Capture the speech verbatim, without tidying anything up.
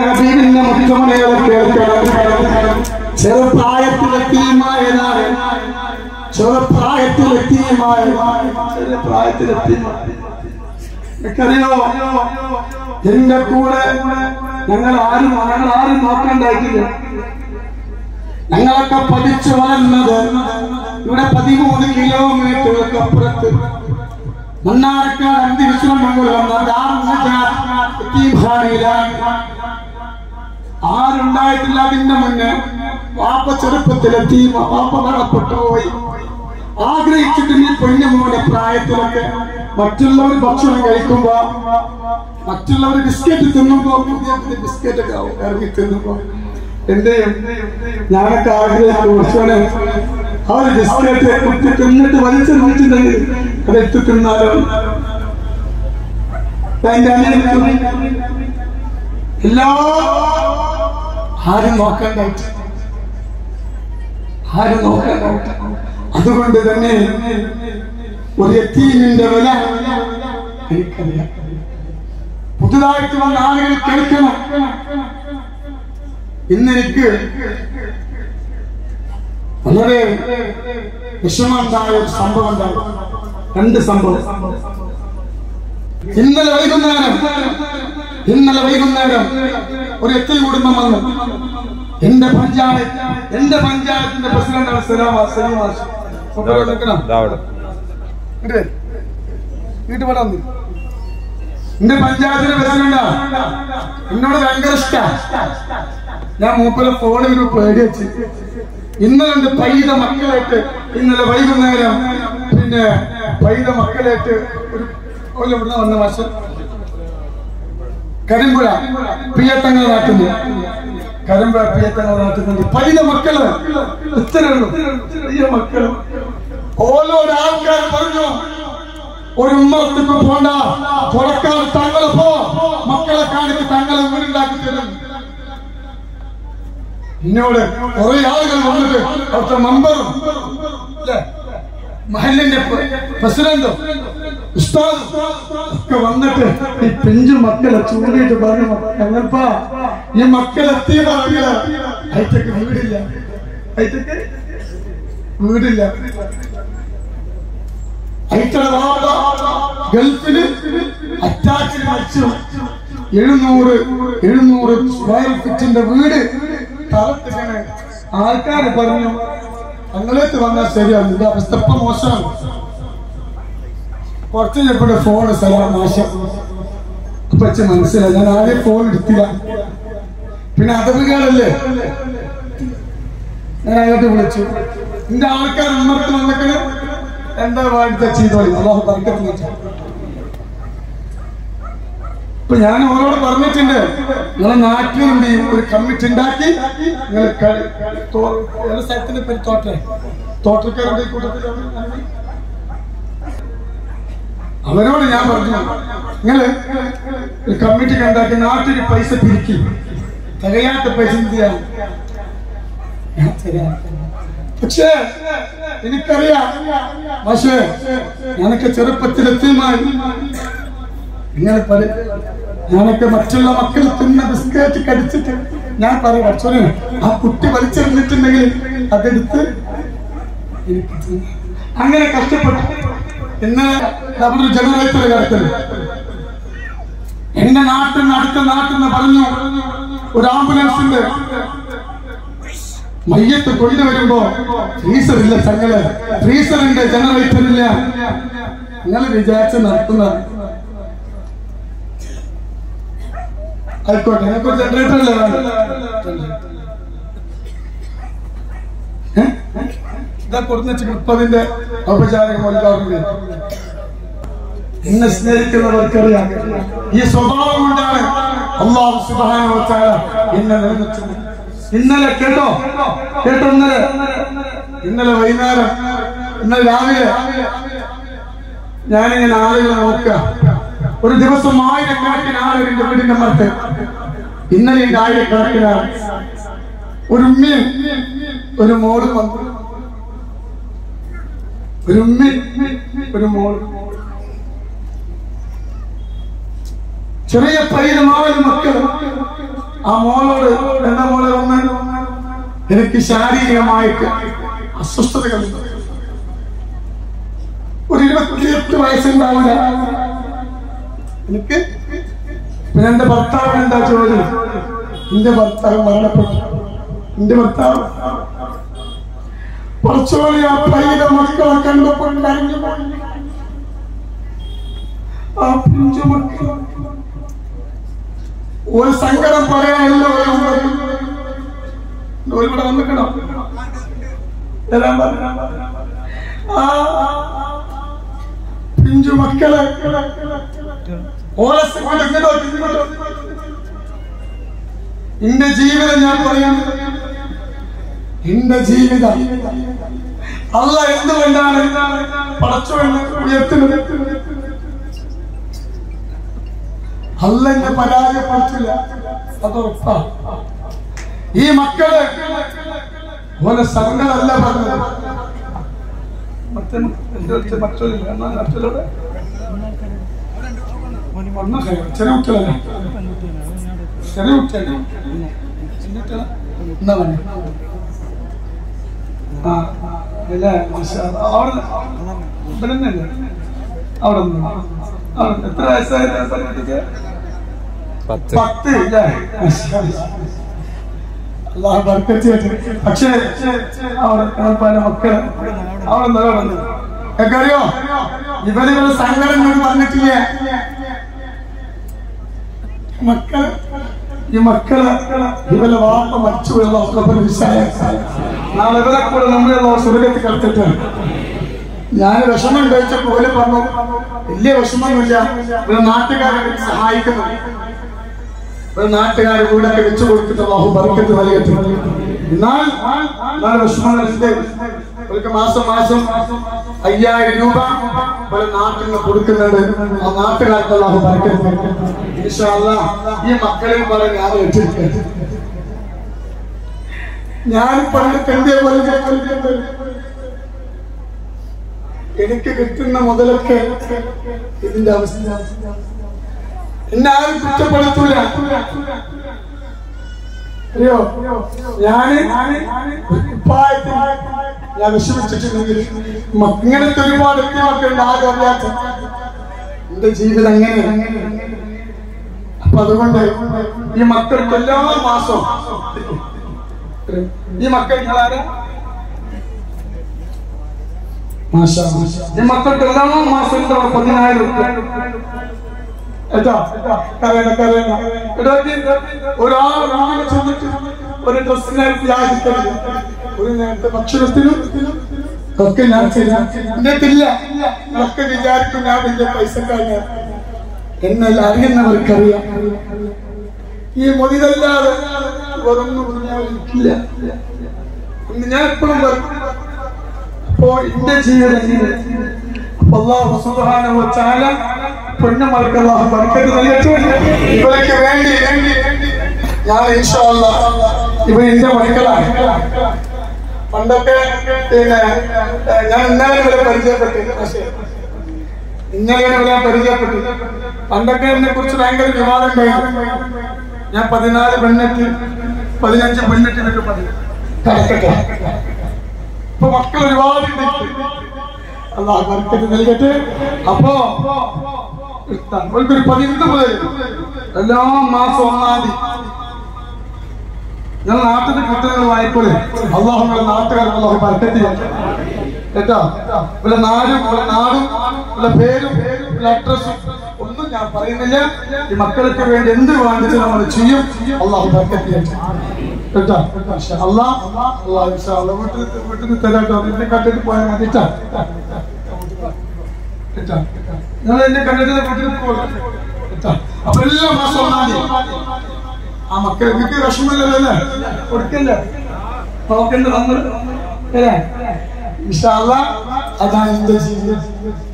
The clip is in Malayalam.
ഹബീബിന്റെ മുത്തമണികളെ കേൾക്കണം. ചെറുപ്രായത്തിലെത്തിയുമായതാണ് ചെറുപ്രായത്തിലെത്തിയുമായ ചെറുപ്രായത്തിലെത്തിയുമായ എനിക്കറിയോ, എന്റെ കൂടെ ഞങ്ങൾ ആരും ഞങ്ങൾ ആരും നോക്കണ്ടായിട്ടില്ല. ഞങ്ങളൊക്കെ പഠിച്ചു വളർന്നത് ഇവിടെ പതിമൂന്ന് കിലോമീറ്ററുകൾക്ക് അപ്പുറത്ത് മണ്ണാർക്കാട് അന്തിവിശ്രമംഗലം ആരുണ്ടായിട്ടില്ല. അതിന്റെ മുന്നേ വാപ്പ ചെറുപ്പത്തിലെത്തി, വാപ്പ മരണപ്പെട്ടു പോയി. ആഗ്രഹിച്ചിട്ട് നീ പൊന്നുമോന്റെ പ്രായത്തിലൊക്കെ മറ്റുള്ളവർ ഭക്ഷണം കഴിക്കുമ്പോ, മറ്റുള്ളവർ ബിസ്ക്കറ്റ് തിന്നുമ്പോ, പുതിയ പുതിയ ബിസ്ക്കറ്റ് ഒക്കെ ഇറങ്ങി തിന്നുമ്പോ എന്റെയും ഞാനൊക്കെ ആഗ്രഹിച്ചു ഭക്ഷണം ആ ഒരു ബിസ്ക്കറ്റ് കുത്തി തിന്നിട്ട് വലിച്ചെറിഞ്ഞിട്ടുണ്ടെങ്കിൽ അതെടുത്ത് തിന്നാലോ. എല്ലാ ആരും നോക്കണ്ടായിട്ട് ആരും നോക്കണ്ടായിട്ട് അതുകൊണ്ട് തന്നെ ഒരു യതീമിന്റെ വില എനിക്കറിയാം. പുതുതായിട്ട് വന്ന ആളുകൾ കേൾക്കണം. ഇന്നെനിക്ക് വളരെ വിഷമമുണ്ടായ ഒരു സംഭവം ഉണ്ടായി. രണ്ട് സംഭവം. ഇന്നലെ വൈകുന്നേരം ഇന്നലെ വൈകുന്നേരം ഒരു എത്തി കുടുംബം വന്നു. എന്റെ പഞ്ചായത്ത് എന്റെ പഞ്ചായത്തിന്റെ പ്രസിഡന്റാണ് സലാം സലീമാഷ്. വീട്ടു പടം എന്റെ പഞ്ചായത്തിന്റെ പ്രസിഡന്റാ. എന്നോട് ഭയങ്കര ഇഷ്ട. ഞാൻ മൂപ്പരെ ഫോണിൽ ഒരു പേടി വെച്ച് ഇന്നലെ എന്റെ പൈത മക്കളായിട്ട് ഇന്നലെ വൈകുന്നേരം പിന്നെ പൈത മക്കളായിട്ട് ഒരു ഇവിടെ വന്ന വർഷം കരിമ്പുഴ പിയത്തങ്ങൾ നാട്ടുന്നു. കരിമ്പുഴ പിയത്തങ്ങൾ നാട്ടുന്നുണ്ട്. പൈത മക്കള് ഇത്രയുള്ളൂ. ചെറിയ മക്കള്. ഓരോ ആൾക്കാർ പറഞ്ഞു ഒരു ഉമ്മറത്തേക്ക് പോണ്ട, പുറക്കാർ തങ്ങളെ പോ, മക്കളെ കാണിച്ച് തങ്ങളെ വീടുണ്ടാക്കി തരും. എന്നോട് കുറെ ആളുകൾ വന്നിട്ട് അവിടുത്തെ മെമ്പറും മഹലിന്റെ പ്രസിഡന്റും ഉസ്താദും ഒക്കെ വന്നിട്ട് ഈ പിഞ്ചു മക്കളെ ചൂണ്ടിയിട്ട് പറഞ്ഞു, ഞങ്ങൾപ്പാ ഈ മക്കളെത്തിയ മക്കള് അയറ്റക്ക് വീടില്ല, അയറ്റക്ക് വീടില്ല. ഗൾഫില് അറ്റാക്കിൽ മരിച്ചു. എഴുന്നൂറ് എഴുന്നൂറ് സ്ക്വയർ ഫീറ്റിന്റെ വീട് തളർത്തിങ്ങനെ ആൾക്കാര് പറഞ്ഞു ഞങ്ങളേത്ത് വന്നാൽ ശരിയാണ്. ഇത് അവസ്ഥ ഇപ്പൊ മോശമാണ്. കുറച്ച് കഴിഞ്ഞപ്പോഴും ഫോൺ സ്ഥലം നാശം. പച്ച മനസ്സിലായി. ഞാൻ ആദ്യം ഫോൺ എടുത്തില്ല. പിന്നെ അതവുകാരല്ലേ, ഞാൻ അങ്ങോട്ട് വിളിച്ചു. എന്റെ ആൾക്കാർ ഉമ്മർക്ക് വന്നിട്ട് എന്താ വാഴ്ച ചെയ്തോളി, അല്ലാഹു ബർക്കത്ത് നൽകട്ടെ. ഇപ്പൊ ഞാൻ ഓരോട് പറഞ്ഞിട്ടുണ്ട്, നിങ്ങളെ നാട്ടിലുണ്ട് ഒരു കമ്മിറ്റി ഉണ്ടാക്കി നിങ്ങൾ സ്ഥലത്തിന്റെ പേര് തോട്ടെ തോട്ടക്കാരുടെ കൂട്ടത്തിൽ അവരോട് ഞാൻ പറഞ്ഞു, നിങ്ങള് ഒരു കമ്മിറ്റി ഉണ്ടാക്കി നാട്ടിൽ പൈസ പിരിക്കും, തികയാത്ത പൈസ എന്ത് ചെയ്യാം. പക്ഷേ എനിക്കറിയാം, പക്ഷേ ഞാനൊക്കെ ചെറുപ്പത്തിലെത്തിയുമായി ഇങ്ങനെ പറയും. ഞാനൊക്കെ മറ്റുള്ള മക്കൾ തിന്ന ബിസ്ക്കറ്റ് കടിച്ചിട്ട് ഞാൻ പറയും, അച്ഛന് ആ കുട്ടി വലിച്ചെറിഞ്ഞിട്ടുണ്ടെങ്കിൽ അതെടുത്ത് എനിക്ക് അങ്ങനെ കഷ്ടപ്പെട്ടു. ഇന്ന് നമ്മുടെ ജനറേറ്റർ കാര്യത്തിൽ എന്റെ നാട്ടിൽ നിന്ന് അടുത്ത നാട്ടിൽ നിന്ന് പറഞ്ഞു, ഒരു ആംബുലൻസിന്റെ മയ്യത്ത് കൊണ്ടുവരുമ്പോ ഫ്രീസർ ഇല്ല, ചങ്ങല് ഫ്രീസറിന്റെ ജനറേറ്റർ ഇല്ല. നിങ്ങൾ വിചാരിച്ച് നടത്തുന്ന ആയിക്കോട്ടെ, ഞങ്ങൾക്ക് ജനറേറ്റർ അല്ലേ ഇതാ കൊടുത്ത മുപ്പതിന്റെ ഔപചാരിക ഉദ്ഘാടനം. എന്നെ സ്നേഹിക്കുന്നവർക്കറിയാം ഈ സ്വഭാവം കൊണ്ടാണ് അല്ലാഹു സുബ്ഹാനഹു വ തആല എന്നെ നിർമ്മിച്ചത്. ഇന്നലെ കേട്ടോ കേട്ടോ ഇന്നലെ ഇന്നലെ വൈകുന്നേരം ഇന്നലെ രാവിലെ ഞാനിങ്ങനെ ആളുകളെ നോക്കുക. ഒരു ദിവസം ആയിരക്കണക്കിന് ആളുകൾ എന്റെ വീടിന്റെ മറത്ത്. ഇന്നലെ എന്റെ ആയിരക്കണക്കിനാണ്. ഒരു ഉമ്മയും ഒരു മോളും വന്നു. ഒരു ഉമ്മയും ഒരു മോളും, ചെറിയ പൈത നാല് മക്കൾ. ആ മോളോട് എന്താ മോളെ ഒന്ന് എനിക്ക് ശാരീരികമായിട്ട് അസ്വസ്ഥതകളുണ്ട്. ഒരു ഇരുപത്തിയെട്ട് വയസ്സുണ്ടാവില്ല എനിക്ക്. പിന്നെ എന്റെ ഭർത്താവിന് എന്താ ജോലി? എന്റെ ഭർത്താവ് മരണപ്പെട്ടു. എന്റെ ഭർത്താവ് കുറച്ചോളി ആ പൈത മക്കളെ കണ്ടപ്പോൾ കരഞ്ഞു പോയി. ആ പിഞ്ചു മക്കൾ ഒരു സങ്കടം പറയാനല്ലോ ഇവിടെ വന്നിക്കണോ? ആ പിഞ്ചു മക്കളെ എന്റെ ജീവിതം ഞാൻ പറയാം. എന്റെ ജീവിതം അല്ല എന്തുകൊണ്ടാണ് പടച്ചവനെ ഉയർത്തുന്നത്? അല്ല എന്നെ പരാജയപ്പെടുത്തില്ല, അതുറപ്പാ. ഈ മക്കള് ഓരോ സങ്കടമല്ല പറഞ്ഞത്. ചെറിയ കുട്ടികളല്ല, ചെറിയ കുട്ടിയല്ല. എന്താ പറഞ്ഞ അവിടെ അവിടെ എത്ര വയസ്സായ പത്ത് ഇല്ലേ? അല്ലാഹു ബർക്കത്ത് ചെയ്യട്ടെ. പക്ഷേ അവിടെ പല മക്കള് അവിടെ അറിയോ ഇവരിവരെ സങ്കടങ്ങൾ പറഞ്ഞിട്ടില്ലേ? മക്കള് ഈ മക്കള് ഇവരെ വാപ്പ മരിച്ചു നാളെ ഇവരെ കൂടെ നമ്മളെ സ്വർഗത്തിൽ കളിച്ചിട്ട് ഞാൻ വിഷമം കഴിച്ച പോലെ പറഞ്ഞു. വലിയ വിഷമമൊന്നുമില്ല, ഒരു നാട്ടുകാരെ സഹായിക്കുന്നു, ഒരു നാട്ടുകാർ വീടൊക്കെ വെച്ചു കൊടുത്തിട്ട് അല്ലാഹു ബർക്കത്ത് നൽകട്ടെ. എന്നാൽ നാളെ വിഷമങ്ങളുണ്ട്. അവർക്ക് മാസം മാസം അയ്യായിരം രൂപ ഒരു നാട്ടിൽ നിന്ന് കൊടുക്കുന്നുണ്ട്. ആ നാട്ടുകാർക്ക് അല്ലാഹു ബർക്കത്ത് ഇൻഷാ അല്ലാഹ്. ഈ മക്കളെയും പറഞ്ഞ് ഞാൻ വെച്ചിരിക്കട്ടെ. ഞാൻ പണ്ട് എന്റെ പോലെ എനിക്ക് കിട്ടുന്ന മുതലൊക്കെ ഇതിന്റെ അവസ്ഥ. എന്നെ ആരും കുറ്റപ്പെടുത്തൂല. അറിയോ ഞാന് ഞാൻ വിഷമിച്ചിട്ടുണ്ടെങ്കിൽ ഇങ്ങനത്തെ ഒരുപാട് മക്കളുണ്ട് ആരും അറിയാത്ത. എന്റെ ജീവിതം എങ്ങനെ. അപ്പൊ അതുകൊണ്ട് ഈ മക്കൾക്ക് എല്ലാ മാസവും ഈ മക്കൾ നിങ്ങളാരാ ഈ മക്കൾക്ക് എല്ലാ മാസം പതിനായിരം ഒരാളെ ചെന്നിട്ട് ഒരു ഡ്രസ്സിനെ യാചിക്കരുത്. ഒരു നേരത്തെ ഭക്ഷണത്തിനും ഒക്കെ ഞാൻ എന്നിട്ടില്ല. ഒക്കെ വിചാരിക്കും ഞാൻ വലിയ പൈസക്കാരൻ. എന്നെല്ലാം അറിയുന്നവർക്കറിയാം. ഈ മൊഴിതല്ലാതെ വേറൊന്നും ഇല്ല എന്ന് ഞാൻ എപ്പോഴും പറയും. അപ്പോ എന്റെ ജീവിതം അല്ലാഹു സുബ്ഹാനഹു വ തആല പൊന്നമർക്ക് അല്ലാഹു ബർക്കത്ത് നൽകട്ടെ. ഇവർക്ക് വേണ്ടി ഞാൻ ഇൻഷാ അല്ലാഹ് ഇവ എന്റെ മക്കളാണ്. പണ്ടൊക്കെ പിന്നെ ഞാൻ ഇന്നലെ വരെ പരിചയപ്പെട്ടു. പക്ഷേ ഇന്നലെ വരെ പരിചയപ്പെട്ടു. പണ്ടൊക്കെ എന്നെ കുറിച്ച് ഭയങ്കര വിവാദം ഉണ്ടായിരുന്നു. ഞാൻ പതിനാല് പെണ്ണെട്ട് പതിനഞ്ച് പെണ്ണെട്ടിനൊക്കെ പറഞ്ഞു കടക്കട്ടെ. ഇപ്പൊ മക്കൾ ഒരുപാട് അല്ലാഹു ബർക്കത്ത് നൽകട്ടെ. അപ്പോ ഒരു പതിനൊന്ന് മുതൽ എല്ലാ മാസം ഒന്നാം തീയതി ഞാൻ നാട്ടിൽ കത്തുകൾ വായിക്കൂടെ അല്ലാഹു നാട്ടുകാർ അല്ലാഹു ബർക്കത്ത് ചെയ്യട്ടെ കേട്ടോ. ഇവിടെ നാടും ഇവിടെ നാടും ഇവിടെ പേരും ഇവിടെ അഡ്രസ്സും ഒന്നും ഞാൻ പറയുന്നില്ല. ഈ മക്കൾക്ക് വേണ്ടി എന്ത് വേണ്ടിച്ച് നമ്മൾ ചെയ്യും. അല്ലാഹു ബർക്കത്ത് ചെയ്യട്ടെ കേട്ടോ. അല്ലാഹ് അല്ലാഹു ഇൻഷാ അല്ലാഹ് വീട്ടിൽ വീട്ടിൽ നിന്ന് തരാട്ടോ. എന്നെ കണ്ടിട്ട് പോയാൽ മതി കേട്ടോ. നിങ്ങൾ എന്നെ കണ്ടിട്ട് വീട്ടിൽ പോകാം കേട്ടോ. അപ്പൊ എല്ലാ മാസം ഒന്നാം തീയതി ആ മക്കൾ എനിക്ക് വിഷമല്ലല്ലോ അല്ലേ കൊടുക്കല്ലേ നോക്കണ്ട നമ്മൾ അല്ലേ ഇൻഷാ അല്ലാഹ്. അതാണ് എന്റെ ജീവിതം.